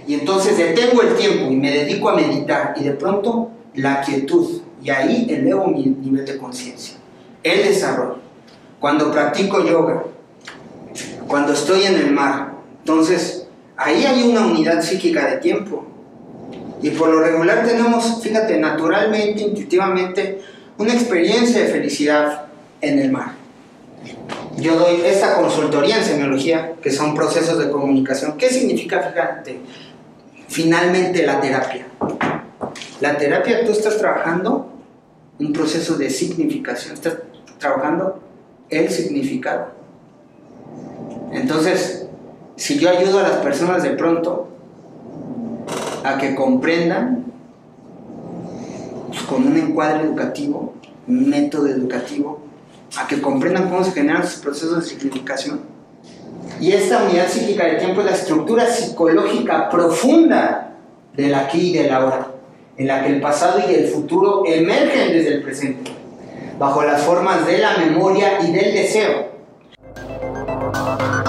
Y entonces detengo el tiempo y me dedico a meditar, y de pronto la quietud, y ahí elevo mi nivel de conciencia. El desarrollo. Cuando practico yoga, cuando estoy en el mar, entonces ahí hay una unidad psíquica de tiempo. Y por lo regular tenemos, fíjate, naturalmente, intuitivamente, una experiencia de felicidad en el mar. Yo doy esta consultoría en semiología, que son procesos de comunicación. ¿Qué significa, fíjate, finalmente la terapia? La terapia, tú estás trabajando un proceso de significación, estás trabajando el significado. Entonces, si yo ayudo a las personas de pronto a que comprendan, pues, con un encuadre educativo, un método educativo, a que comprendan cómo se generan sus procesos de significación. Y esta unidad psíquica de tiempo es la estructura psicológica profunda del aquí y del ahora, en la que el pasado y el futuro emergen desde el presente, bajo las formas de la memoria y del deseo.